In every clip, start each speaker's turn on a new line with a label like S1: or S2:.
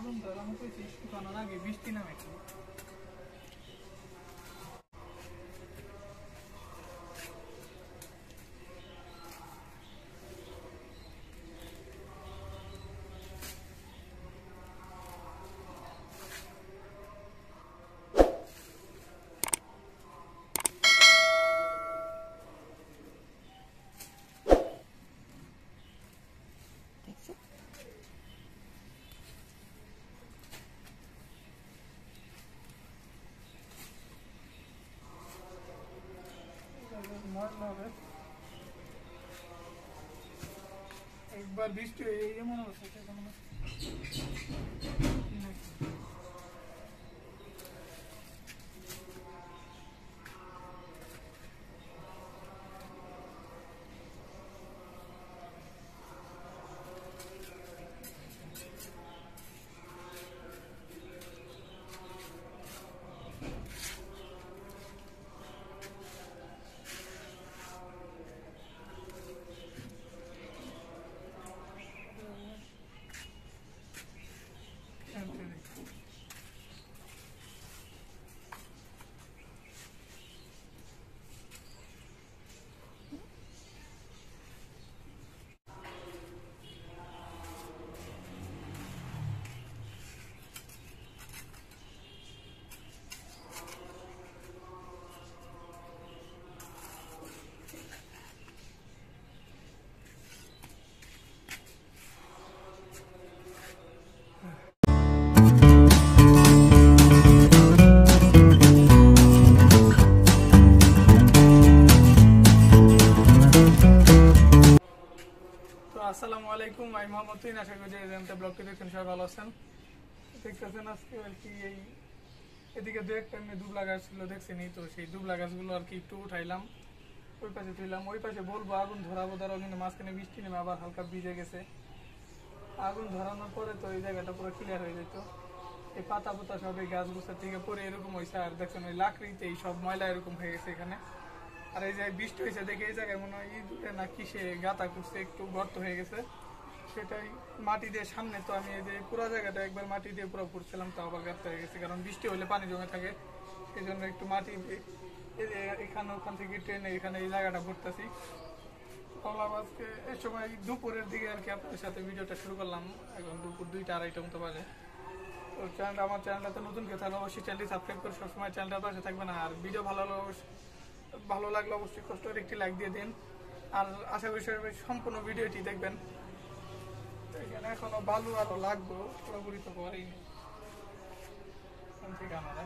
S1: আগুন ধরানো হয়েছে শুকানোর আগে বৃষ্টি নামেছে। একবার বৃষ্টি এমন অবস্থা আসসালামু আলাইকুম, আমি মোহাম্মদ তুহিন। আশা করি যে ব্লগটি দেখছেন সবাই ভালো আছেন। দেখতেছেন আজকে আর কি এই এদিকে দু একটা এমনি দুবলা গাছ ছিল দেখছেনি, তো সেই দুবলা গাছগুলো আর কি একটু উঠাইলাম, ওই পাশে তুইলাম। ওই পাশে বলবো আগুন ধরাবো ধরাও, কিন্তু মাঝখানে বৃষ্টি নেমে আবার হালকা ভিজে গেছে। আগুন ধরানোর পরে তো এই জায়গাটা পুরো ক্লিয়ার হয়ে যেত। এই পাতা পোতা সব এই গাছ গুছার থেকে পরে এরকম হয়েছে। আর দেখছেন ওই লাকড়িতে এই সব ময়লা এরকম হয়ে গেছে এখানে। আর এই যে বৃষ্টি হয়েছে দেখে এই জায়গায় মনে হয় ইঁদুরে না কিসে গাঁথা করছে, একটু গর্ত হয়ে গেছে। সেটাই মাটি দিয়ে সামনে তো আমি এই যে পুরো জায়গাটা একবার মাটি দিয়ে পুরো পুড়ছিলাম, তো আবার গাঁথা হয়ে গেছে, কারণ বৃষ্টি হলে পানি জমে থাকে। এই জন্য একটু মাটি এই যে এখানে ওখান থেকে ট্রেনে এখানে এই জায়গাটা ভরতেছি। ভাবলাম আজকে এই সময় দুপুরের দিকে আর কি আপনাদের সাথে ভিডিওটা শুরু করলাম। এখন দুপুর 2টা-2:30 মতো বাজে। তো চ্যানেলটা, আমার চ্যানেলটাতে নতুন কেউ থাকলে অবশ্যই চ্যানেলটি সাবস্ক্রাইব করে সবসময় চ্যানেলটার পাশে থাকবেন। আর ভিডিও ভালো লাগলে অবশ্যই কষ্ট করে একটি লাইক দিয়ে দিন। আর আশা করি সবাই সম্পূর্ণ ভিডিওটি দেখবেন। এখানে এখনো বালু আরো লাগবে, পুরোপুরি তো করেইনি থেকে আমরা।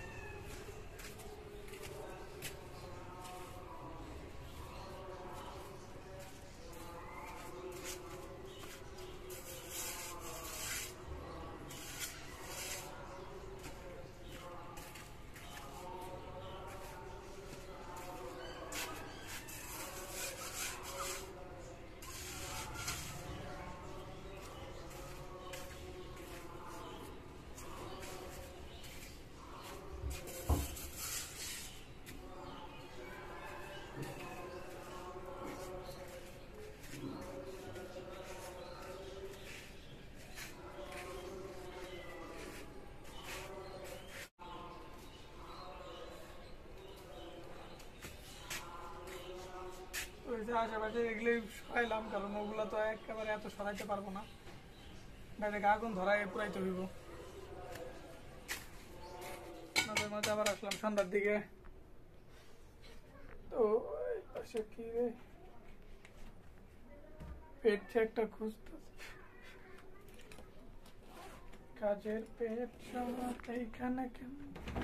S1: আশেপাশে এগুলোই সরাইলাম, কারণ ওগুলো তো একেবারে এত সরাইতে পারবো না, ডাইরেক্ট আগুন ধরায় পুরাইতে হইব। মাঝে মাঝে আবার আসলাম সন্ধ্যার দিকে। তো কি রে পেট একটা খুঁজতে, কাজের পেট এইখানে কেন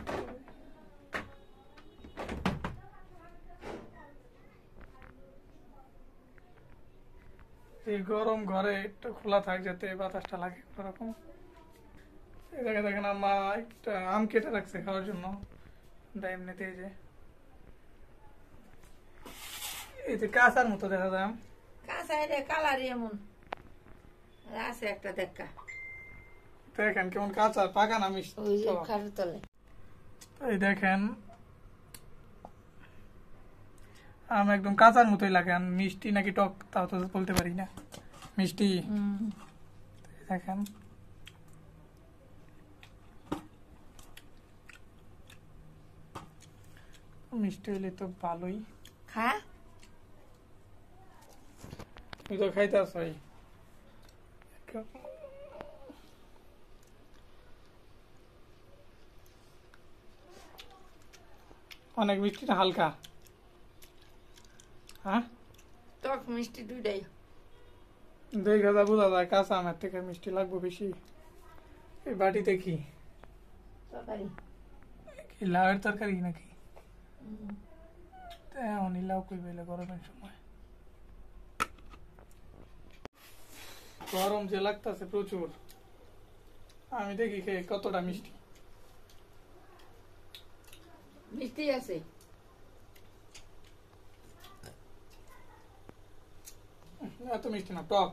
S1: এই গরম ঘরে একটু খোলা থাক যাতে বাতাসটা লাগে ওরকম। এই জায়গায় দেখেন মা একটা আম কেটে রাখছে খাওয়ার জন্য, এমনিতে এই যে এই যে কাঁচার মতো দেখা যায়।
S2: কাঁচা এটা কালার এমন আছে একটা দেখা,
S1: দেখেন কেমন কাঁচা, পাকা না মিষ্টি। এই দেখেন আম একদম কাঁচার মতোই লাগে। মিষ্টি নাকি টক তাও তো বলতে পারি না, মিষ্টি। দেখেন মিষ্টি হইলে তো ভালোই।
S2: খা।
S1: তুই তো খাইতে আসই। অনেক মিষ্টিটা হালকা। হ্যাঁ,
S2: টক মিষ্টি দুইটাই।
S1: দেখা যা বোঝা যায় কাঁচা আমের থেকে মিষ্টি লাগবে বেশি। এই বাটিতে কি
S2: তরকারি।
S1: কি লাউয়ের তরকারি নাকি? এমনই লাউ কই বেলে গরমের সময়। গরম যে লাগতেছে প্রচুর। আমি দেখি খেয়ে কতটা মিষ্টি।
S2: মিষ্টি আছে।
S1: এত মিষ্টি না, টক।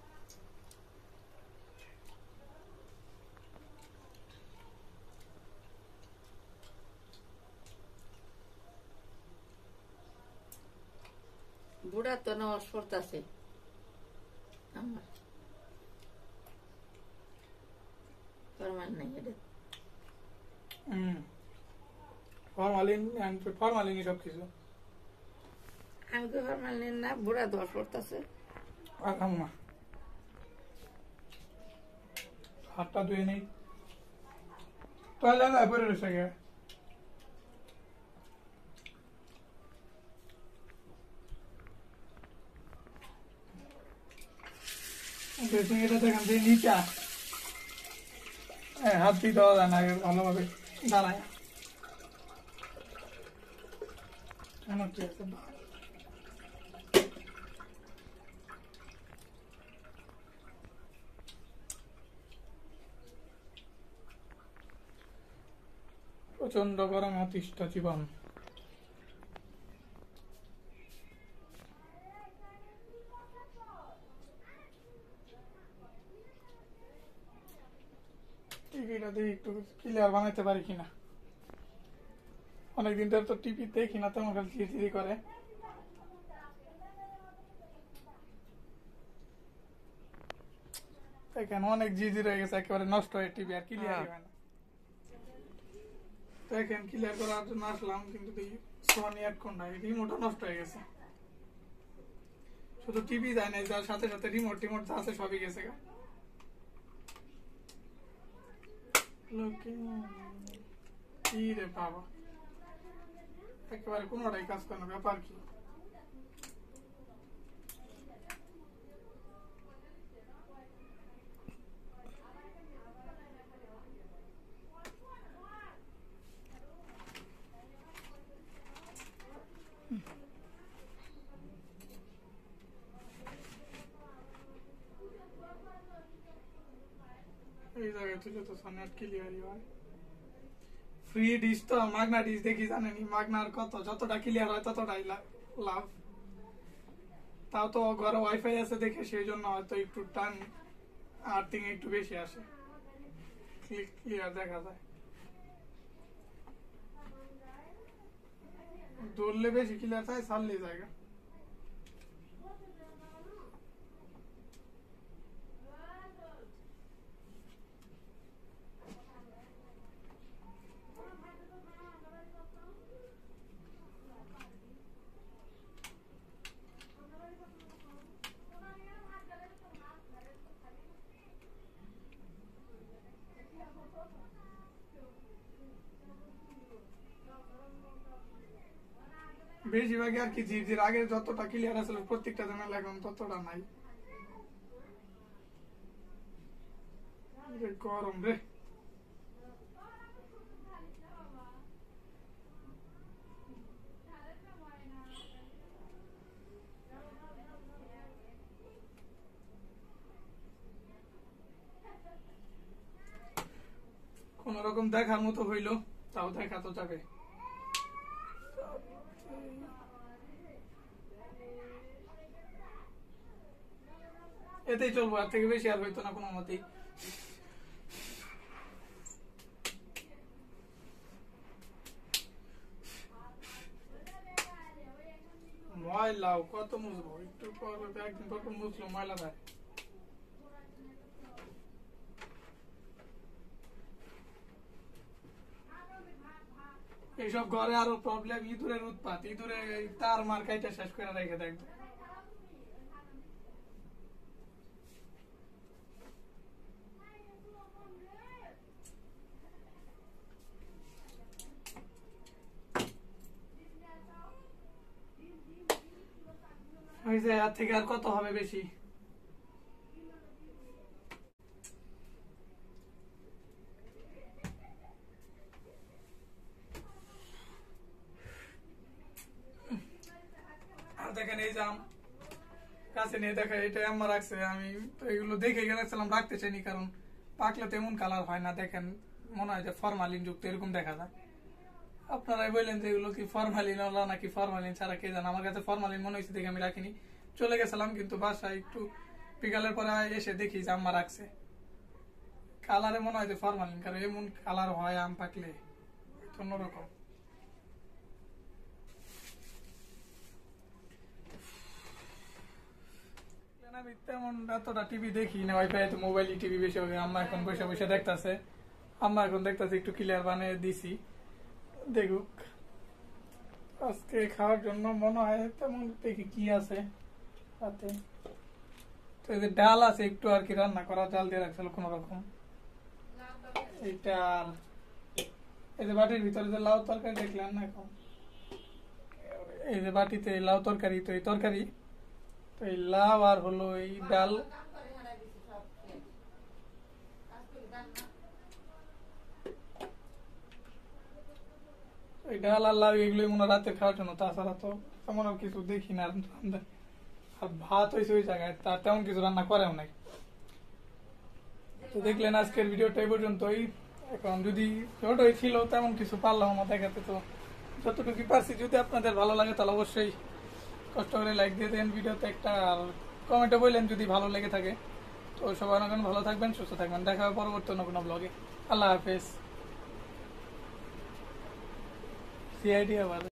S2: বুড়া তো নেওয়া পড়তাছে আমার। ফরমান নাই এটা।
S1: ফরমালিনই সব কিছু।
S2: আমি তো ফরমান নেন না, বুড়া দোষ পড়তাছে।
S1: আর খাবো না। হাতটা ধুয়ে নেই। টয়লেট পরে রয়েছে গে। ড্রেসিং এটা দেখেন যে নিচা হাত দিয়ে দেওয়া যায় না ভালোভাবে দাঁড়ায়। প্রচন্ড গরমে অতিষ্ঠ জীবন। টিভিটা দিয়ে একটু ক্লিয়ার বানাইতে পারি কিনা। অনেকদিন ধরে তো টিভি দেখি না, তেমন খালি চিড়ি করে। দেখেন অনেক জিজি রয়ে গেছে, একেবারে নষ্ট হয়ে টিভি আর ক্লিয়ার হয় না। দেখেন ক্লিয়ার করার জন্য আসলাম, কিন্তু সোনি হেডফোনটা রিমোটও নষ্ট হয়ে গেছে। শুধু টিভি যায় না, যার সাথে সাথে রিমোট টিমোট যা আছে সবই গেছে গা। কি রে বাবা, একেবারে কোনোটাই কাজ করে না, ব্যাপার কি? এই জায়গায় তুলে তো নেট ক্লিয়ারই হয়। ফ্রি ডিশ তো মাগনা ডিশ দেখি জানেনি, মাগনার কত যতটা ক্লিয়ার হয় ততটাই লাভ। তাও তো ঘরে ওয়াইফাই আছে দেখে সেই জন্য হয়তো একটু টান আর্থিং একটু বেশি আসে, ক্লিয়ার দেখা যায়। দৌড়লে বেশি ক্লিয়ার থাকে, ছাড়লে জায়গা। বেশিরভাগই আর কি জির আগে যতটা ক্লিয়ার আসলে প্রত্যেকটা চ্যানেল এখন ততটা নাই। গরম রে। কোন রকম দেখার মতো হইল, তাও দেখা তো যাবে। এতেই চলবো, আর থেকে বেশি আর হইতো না কোনো মতেই। ময়লাও কত মুছবো, একটু পর একদিন পর মুছলো ময়লা দেয়। এই এইসব ঘরে আরো প্রবলেম, ইঁদুরের উৎপাত, ইঁদুরে তার মার কাইটা শেষ করে রেখে দেখবে। ওই যে আর থেকে আর কত হবে বেশি। আর দেখেন এই জাম কাছে নিয়ে দেখা, এটা আমার রাখছে, আমি তো এগুলো দেখে গেছিলাম, রাখতে চাইনি, কারণ পাকলে তেমন কালার হয় না। দেখেন মনে হয় যে ফরমালিন যুক্ত এরকম দেখা যায়। আপনারাই বললেন যে এগুলো কি ফরমালিন হলো নাকি ফরমালিন ছাড়া কে জানে। আমার কাছে ফরমালিন মনে হয়েছে দেখে আমি রাখিনি, চলে গেছিলাম। কিন্তু বাসায় একটু বিকালের পরে এসে দেখি যে আম্মা রাখছে। কালারে মনে হয় যে ফরমালিন, কারণ এমন কালার হয় আম পাকলে অন্যরকম। আমি তেমন এতটা টিভি দেখি না, ওয়াইফাই তো মোবাইল টিভি বেশি হবে। আম্মা এখন বসে বসে দেখতেছে, আম্মা এখন দেখতেছে একটু ক্লিয়ার বানিয়ে দিছি, দেখুক। আজকে খাওয়ার জন্য মনে হয় তেমন দেখি কি আছে তাতে। তো এই যে ডাল আছে একটু আর কি, রান্না করা ডাল দিয়ে রাখছিল কোন রকম। এই ডাল, এই যে বাটির ভিতরে যে লাউ তরকারি দেখলেন না, এখন এই যে বাটিতে লাউ তরকারি, তো এই তরকারি, তো এই লাউ আর হলো এই ডাল, এই ডাল আর লাউ এগুলোই মনে হয় রাতে খাওয়ার জন্য। তাছাড়া তো তেমন আর কিছু দেখি না রান্না। আর ভাত হয়েছে ওই জায়গায়, তার তেমন কিছু রান্না করেও নাই। তো দেখলেন আজকের ভিডিওটা এই পর্যন্তই। এখন যদি ছোটই ছিল তেমন কিছু পারলাম আমার দেখাতে, তো যতটুকু পারছি। যদি আপনাদের ভালো লাগে তাহলে অবশ্যই কষ্ট করে লাইক দিয়ে দেন ভিডিওতে একটা, আর কমেন্টে বললেন যদি ভালো লেগে থাকে। তো সবাই অনেক ভালো থাকবেন, সুস্থ থাকবেন, দেখা হবে পরবর্তী অন্য কোনো ব্লগে। আল্লাহ হাফেজ। সিআইডি আবার